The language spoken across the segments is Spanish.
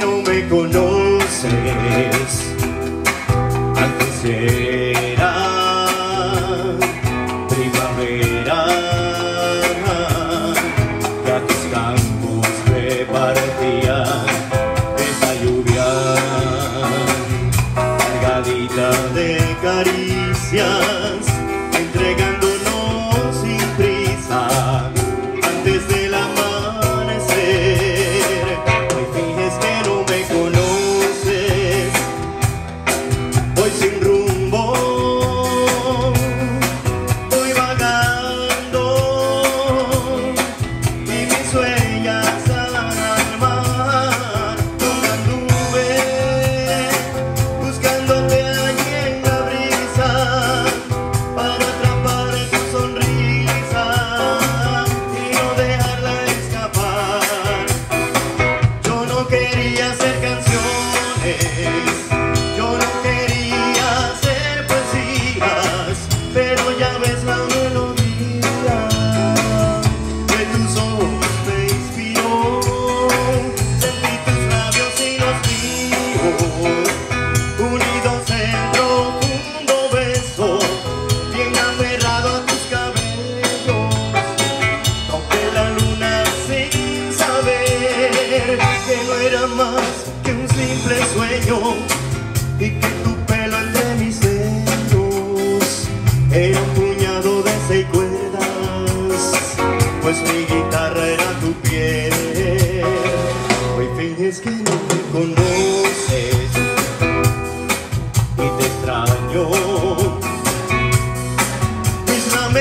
no me conoces. Antes era primavera, que a tus campos repartían esa lluvia cargadita de caricias, entregándonos sin prisa antes del amanecer. Hoy finges que no me conoces, voy sin rumbo, voy vagando y mis huellas al mar, con la nube, buscándote allí en la brisa para atrapar tu sonrisa y no dejarla escapar. Yo no quería hacer canciones, yo no quería hacer poesías, pero ya ves la melodía de tus ojos me inspiró. Sentí tus labios y los míos unidos en profundo beso, bien aferrado a tus cabellos. Toqué la luna sin saber que no era más que un simple sueño y que tu pelo entre mis dedos era un puñado de 6 cuerdas, pues mi guitarra era tu piel. Hoy finges que no me conoces y te extraño. Mis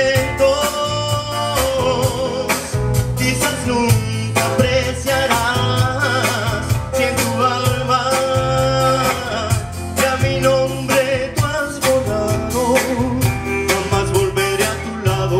lamentos quizás nunca apreciarás, si en tu alma ya mi nombre tú has borrado. Jamás volveré a tu lado,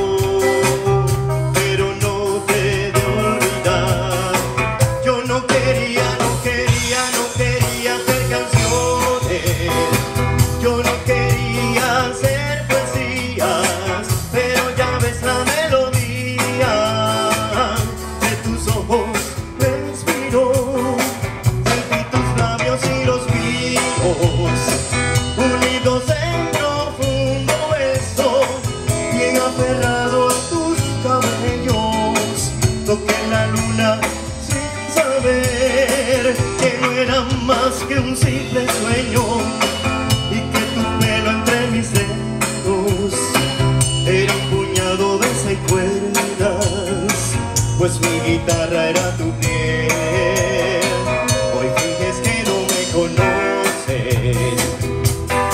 pero no te he de olvidar. Yo no quería hacer canciones, yo no quería hacer poesías, pero ya ves la melodía de tus ojos me inspiró. Sentí tus labios y los míos unidos en profundo beso, bien aferrado a tus cabellos. Toqué la luna sin saber que no era más que un simple sueño y que tu pelo entre mis dedos era un puñado de 6 cuerdas, pues mi guitarra era tu piel. Hoy finges que no me conoces,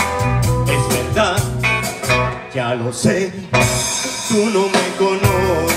es verdad, ya lo sé, tú no me conoces.